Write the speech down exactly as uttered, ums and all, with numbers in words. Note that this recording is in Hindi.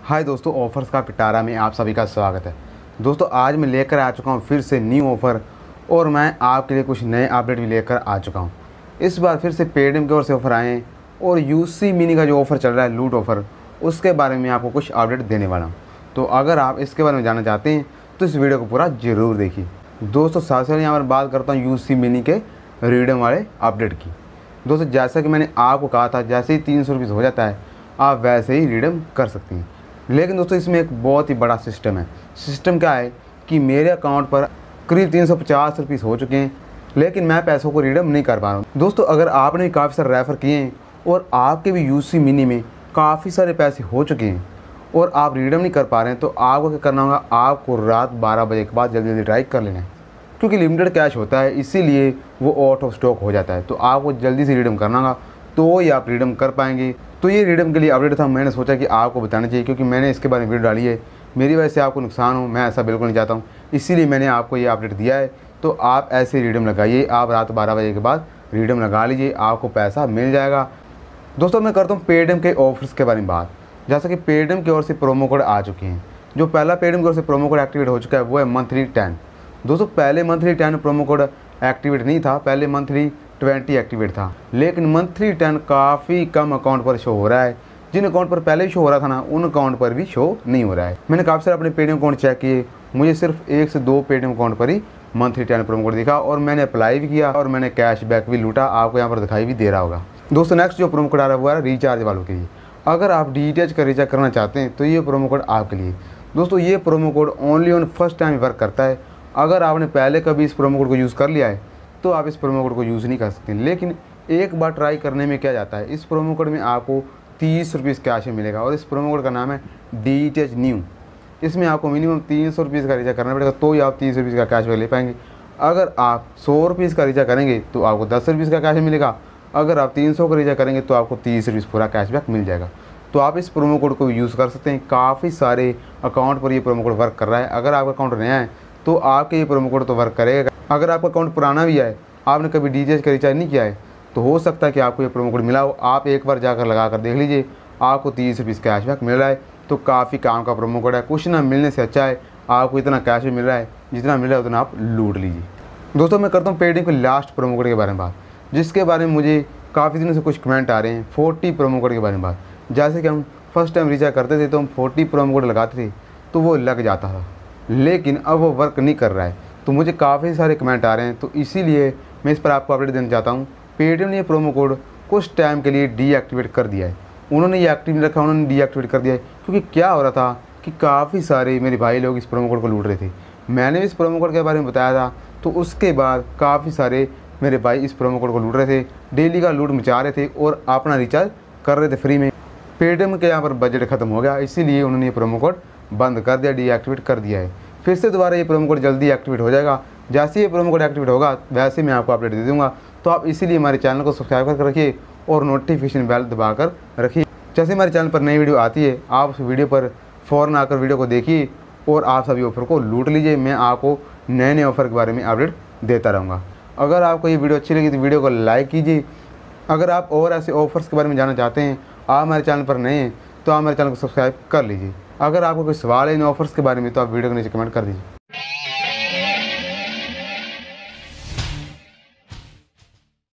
हाय दोस्तों, ऑफर्स का पिटारा में आप सभी का स्वागत है। दोस्तों आज मैं लेकर आ चुका हूँ फिर से न्यू ऑफ़र और मैं आपके लिए कुछ नए अपडेट भी लेकर आ चुका हूँ। इस बार फिर से पेटीएम की ओर से ऑफ़र आए हैं और यूसी मिनी का जो ऑफ़र चल रहा है लूट ऑफ़र, उसके बारे में आपको कुछ अपडेट देने वाला हूँ। तो अगर आप इसके बारे में जानना चाहते हैं तो इस वीडियो को पूरा ज़रूर देखिए। दोस्तों साथ साथ यहाँ पर बात करता हूँ यूसी मिनी के रिडीम वाले अपडेट की। दोस्तों जैसा कि मैंने आपको कहा था, जैसे ही तीन सौ रुपीज़ हो जाता है आप वैसे ही रिडीम कर सकते हैं। लेकिन दोस्तों इसमें एक बहुत ही बड़ा सिस्टम है। सिस्टम क्या है कि मेरे अकाउंट पर करीब तीन सौ पचास रुपीज़ हो चुके हैं, लेकिन मैं पैसों को रिडीम नहीं कर पा रहा हूँ। दोस्तों अगर आपने भी काफ़ी सारे रेफ़र किए हैं और आपके भी यूसी मिनी में काफ़ी सारे पैसे हो चुके हैं और आप रिडीम नहीं कर पा रहे हैं, तो आपको क्या करना होगा, आपको रात बारह बजे के बाद जल्दी जल्दी ट्राई कर लेना है, क्योंकि लिमिटेड कैश होता है, इसीलिए वो आउट ऑफ स्टॉक हो जाता है। तो आपको जल्दी से रिडीम करना होगा, तो ही आप रिडीम कर पाएंगे। तो ये रिडीम के लिए अपडेट था, मैंने सोचा कि आपको बताना चाहिए, क्योंकि मैंने इसके बारे में वीडियो डाली है। मेरी वजह से आपको नुकसान हो, मैं ऐसा बिल्कुल नहीं चाहता हूँ, इसीलिए मैंने आपको ये अपडेट दिया है। तो आप ऐसे रिडीम लगाइए, आप रात बारह बजे के बाद रिडीम लगा लीजिए, आपको पैसा मिल जाएगा। दोस्तों मैं करता हूँ पेटीएम के ऑफर्स के बारे में बात। जैसा कि पेटीएम की ओर से प्रोमो कोड आ चुके हैं। जो पहला पेटीएम की ओर से प्रोमो कोड एक्टिवेट हो चुका है वो है मंथली टेन। दोस्तों पहले monthly ten promo code activate नहीं था, पहले मंथली ट्वेंटी एक्टिवेट था, लेकिन मंथली टेन काफ़ी कम अकाउंट पर शो हो रहा है। जिन अकाउंट पर पहले शो हो रहा था ना, उन अकाउंट पर भी शो नहीं हो रहा है। मैंने काफ़ी सारे अपने पेटीएम अकाउंट चेक किए, मुझे सिर्फ एक से दो पेटीएम अकाउंट पर ही मंथली टेन प्रोमो कोड दिखा और मैंने अप्लाई भी किया और मैंने कैश बैक भी लूटा, आपको यहाँ पर दिखाई भी दे रहा होगा। दोस्तों नेक्स्ट जो प्रोमो कोड आ रहा है वो है रिचार्ज वालों के लिए। अगर आप डीटीएच का रिचार्ज करना चाहते हैं तो ये प्रोमो कोड आपके लिए। दोस्तों ये promo code only on first time work करता है। अगर आपने पहले कभी इस प्रोमो कोड को यूज़ कर लिया है तो आप इस प्रोमो कोड को यूज़ नहीं कर सकते, लेकिन एक बार ट्राई करने में क्या जाता है, इस प्रोमो कोड में आपको तीस रुपीज़ कैश मिलेगा और इस प्रोमो कोड का नाम है डी टी एच न्यू। इसमें आपको मिनिमम तीन सौ रुपीज़ का रिचार्ज करना पड़ेगा, तो ही आप तीस रुपीज़ का कैश बैक ले पाएंगे। अगर आप सौ रुपीज़ का रिचार्ज करेंगे तो आपको दस रुपीज़ का कैश मिलेगा, अगर आप तीन सौ का रिचार्ज करेंगे तो आपको तीस रुपीज़ पूरा कैश बैक मिल जाएगा। तो आप इस प्रोमो कोड को यूज़ कर सकते हैं। काफ़ी सारे अकाउंट पर ये प्रोमो कोड वर्क कर रहा है। अगर आपका अकाउंट नया है तो आपके ये प्रोमो कोड तो वर्क करेगा। अगर आपका अकाउंट पुराना भी है, आपने कभी डीटीएच का रिचार्ज नहीं किया है, तो हो सकता है कि आपको ये प्रोमो कोड मिला हो। आप एक बार जाकर लगा कर देख लीजिए, आपको तीस रुपीज़ कैशबैक मिल रहा है। तो काफ़ी काम का प्रोमो कोड है। कुछ ना मिलने से अच्छा है आपको इतना कैश मिल रहा है, जितना मिल रहा है उतना आप लूट लीजिए। दोस्तों मैं करता हूँ पेटीएम के लास्ट प्रोमो कोड के बारे में बात, जिसके बारे में मुझे काफ़ी दिनों से कुछ कमेंट आ रहे हैं। फोर्टी प्रोमो कोड के बारे में बात। जैसे कि हम फर्स्ट टाइम रिचार्ज करते थे तो हम फोर्टी प्रोमो कोड लगाते थे तो वो लग जाता था, लेकिन अब वो वर्क नहीं कर रहा है। तो मुझे काफ़ी सारे कमेंट आ रहे हैं, तो इसीलिए मैं इस पर आपको अपडेट देना चाहता हूँ। पेटीएम ने ये प्रोमो कोड कुछ टाइम के लिए डीएक्टिवेट कर दिया है। उन्होंने ये एक्टिव नहीं रखा, उन्होंने डीएक्टिवेट कर दिया है, क्योंकि क्या हो रहा था कि काफ़ी सारे मेरे भाई लोग इस प्रोमो कोड को लूट रहे थे। मैंने इस प्रोमो कोड के बारे में बताया था, तो उसके बाद काफ़ी सारे मेरे भाई इस प्रोमो कोड को लूट रहे थे, डेली का लूट मचा रहे थे और अपना रिचार्ज कर रहे थे फ्री में। पेटीएम के यहाँ पर बजट ख़त्म हो गया, इसीलिए उन्होंने ये प्रोमो कोड बंद कर दिया, डीएक्टिवेट कर दिया है। फिर से दोबारा ये प्रोमो कोड जल्दी एक्टिवेट हो जाएगा। जैसे ये प्रोमो कोड एक्टिवेट होगा वैसे मैं आपको अपडेट दे दूँगा। तो आप इसीलिए हमारे चैनल को सब्सक्राइब कर रखिए और नोटिफिकेशन बेल दबा कर रखिए। जैसे हमारे चैनल पर नई वीडियो आती है, आप उस वीडियो पर फ़ौरन आकर वीडियो को देखिए और आप सभी ऑफ़र को लूट लीजिए। मैं आपको नए नए ऑफ़र के बारे में अपडेट देता रहूँगा। अगर आपको ये वीडियो अच्छी लगी तो वीडियो को लाइक कीजिए। अगर आप और ऐसे ऑफ़र्स के बारे में जानना चाहते हैं, आप हमारे चैनल पर नए हैं, तो आप हमारे चैनल को सब्सक्राइब कर लीजिए। अगर आपको कोई सवाल है इन ऑफ़र्स के बारे में तो आप वीडियो के नीचे कमेंट कर दीजिए।